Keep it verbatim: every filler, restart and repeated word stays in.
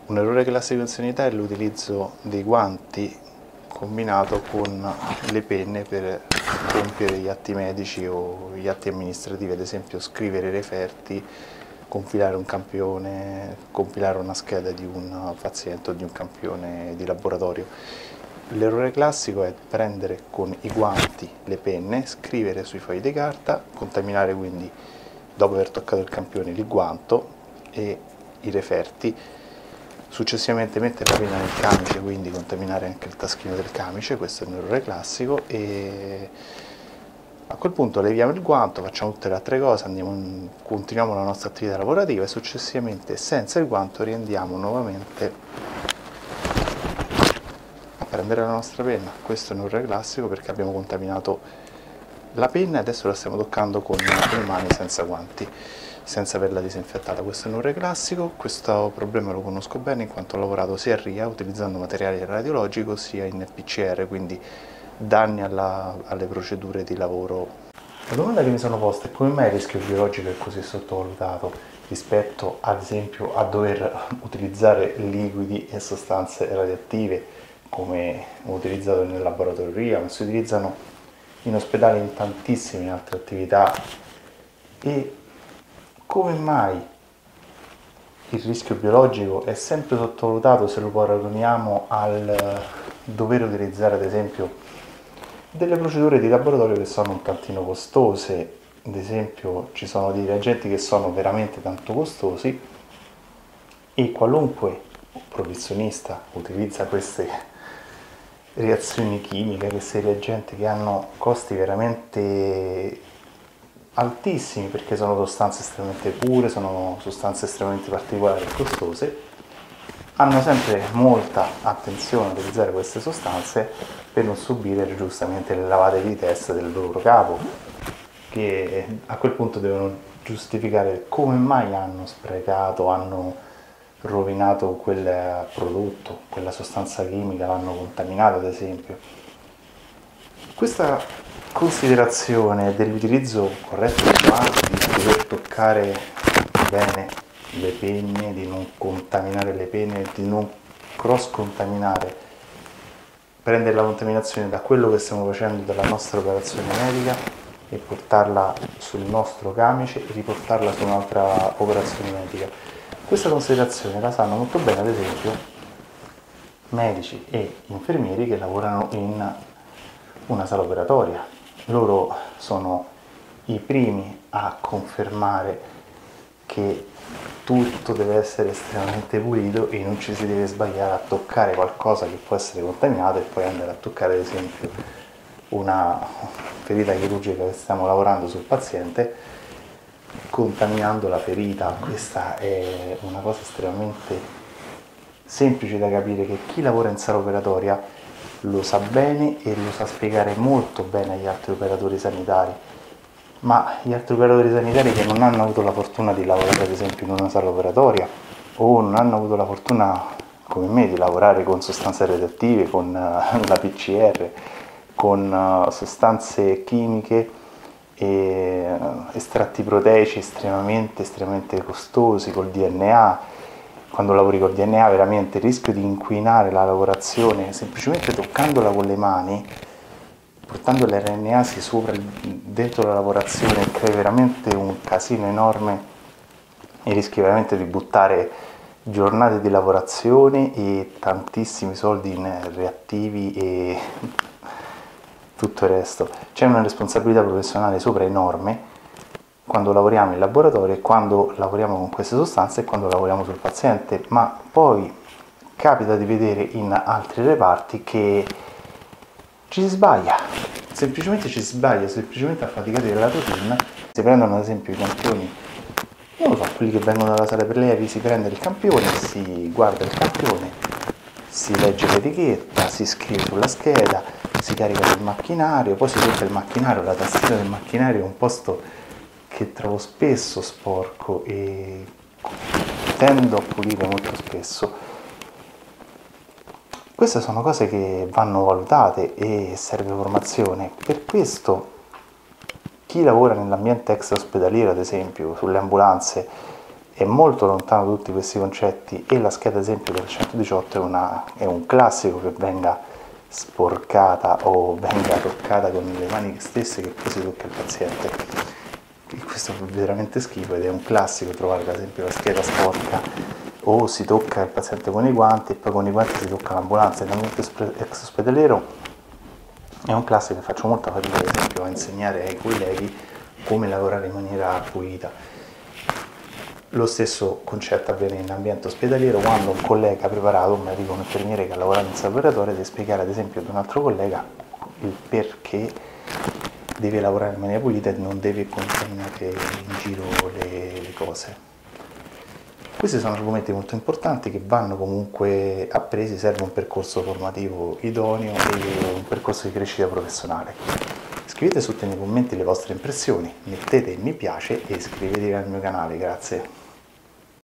Un errore classico in sanità è l'utilizzo dei guanti combinato con le penne per compiere gli atti medici o gli atti amministrativi, ad esempio scrivere i referti, compilare un campione, compilare una scheda di un paziente o di un campione di laboratorio. L'errore classico è prendere con i guanti le penne, scrivere sui fogli di carta, contaminare quindi, dopo aver toccato il campione, il guanto e i referti, successivamente mettere la penna nel camice, quindi contaminare anche il taschino del camice, questo è un errore classico, e a quel punto leviamo il guanto, facciamo tutte le altre cose, andiamo, continuiamo la nostra attività lavorativa e successivamente senza il guanto riandiamo nuovamente a prendere la nostra penna. Questo è un errore classico perché abbiamo contaminato la penna e adesso la stiamo toccando con le mani senza guanti, senza averla disinfettata. Questo è un errore classico, questo problema lo conosco bene in quanto ho lavorato sia a R I A utilizzando materiale radiologico sia in P C R, quindi danni alla, alle procedure di lavoro. La domanda che mi sono posta è come mai il rischio biologico è così sottovalutato rispetto ad esempio a dover utilizzare liquidi e sostanze radioattive come utilizzato nel laboratorio R I A, ma si utilizzano in ospedale in tantissime altre attività, e come mai il rischio biologico è sempre sottovalutato se lo paragoniamo al dover utilizzare ad esempio delle procedure di laboratorio che sono un tantino costose. Ad esempio ci sono dei reagenti che sono veramente tanto costosi e qualunque professionista utilizza queste reazioni chimiche, questi reagenti che hanno costi veramente altissimi perché sono sostanze estremamente pure, sono sostanze estremamente particolari e costose, hanno sempre molta attenzione a utilizzare queste sostanze per non subire giustamente le lavate di testa del loro capo, che a quel punto devono giustificare come mai hanno sprecato, hanno rovinato quel prodotto, quella sostanza chimica, l'hanno contaminata ad esempio. Questa considerazione dell'utilizzo corretto dei guanti, di dover toccare bene le penne, di non contaminare le penne, di non cross contaminare, prendere la contaminazione da quello che stiamo facendo dalla nostra operazione medica e portarla sul nostro camice e riportarla su un'altra operazione medica. Questa considerazione la sanno molto bene ad esempio medici e infermieri che lavorano in una sala operatoria. Loro sono i primi a confermare che tutto deve essere estremamente pulito e non ci si deve sbagliare a toccare qualcosa che può essere contaminato e poi andare a toccare ad esempio una ferita chirurgica che stiamo lavorando sul paziente contaminando la ferita. Questa è una cosa estremamente semplice da capire, che chi lavora in sala operatoria lo sa bene e lo sa spiegare molto bene agli altri operatori sanitari, ma gli altri operatori sanitari che non hanno avuto la fortuna di lavorare ad esempio in una sala operatoria o non hanno avuto la fortuna come me di lavorare con sostanze radioattive, con uh, la P C R, con uh, sostanze chimiche e uh, estratti proteici estremamente estremamente costosi, col D N A. Quando lavori col D N A veramente il rischio di inquinare la lavorazione semplicemente toccandola con le mani, portando l'R N A sopra dentro la lavorazione, crea veramente un casino enorme e rischi veramente di buttare giornate di lavorazione e tantissimi soldi in reattivi e tutto il resto. C'è una responsabilità professionale sopra enorme quando lavoriamo in laboratorio e quando lavoriamo con queste sostanze e quando lavoriamo sul paziente, ma poi capita di vedere in altri reparti che ci si sbaglia, semplicemente ci si sbaglia, semplicemente affaticati dalla routine. Si prendono ad esempio i campioni, non lo so, quelli che vengono dalla sala prelievi, si prende il campione, si guarda il campione, si legge l'etichetta, si scrive sulla scheda, si carica sul macchinario, poi si tocca il macchinario. La tastiera del macchinario è un posto che trovo spesso sporco e tendo a pulire molto spesso. Queste sono cose che vanno valutate e serve formazione. Per questo chi lavora nell'ambiente extraospedaliero, ad esempio sulle ambulanze, è molto lontano da tutti questi concetti e la scheda esempio del centodiciotto è, una, è un classico che venga sporcata o venga toccata con le mani stesse, che poi si tocca il paziente. Questo fa veramente schifo ed è un classico trovare ad esempio la scheda sporca o si tocca il paziente con i guanti e poi con i guanti si tocca l'ambulanza. Nell'ambiente ex ospedaliero è un classico che faccio molta fatica ad esempio a insegnare ai colleghi come lavorare in maniera pulita. Lo stesso concetto avviene in ambiente ospedaliero quando un collega preparato, un medico, un infermiere che ha lavorato in sala operatoria, deve spiegare ad esempio ad un altro collega il perché deve lavorare in maniera pulita e non deve contaminare in giro le, le cose. Questi sono argomenti molto importanti che vanno comunque appresi, serve un percorso formativo idoneo e un percorso di crescita professionale. Scrivete sotto nei commenti le vostre impressioni, mettete mi piace e iscrivetevi al mio canale, grazie.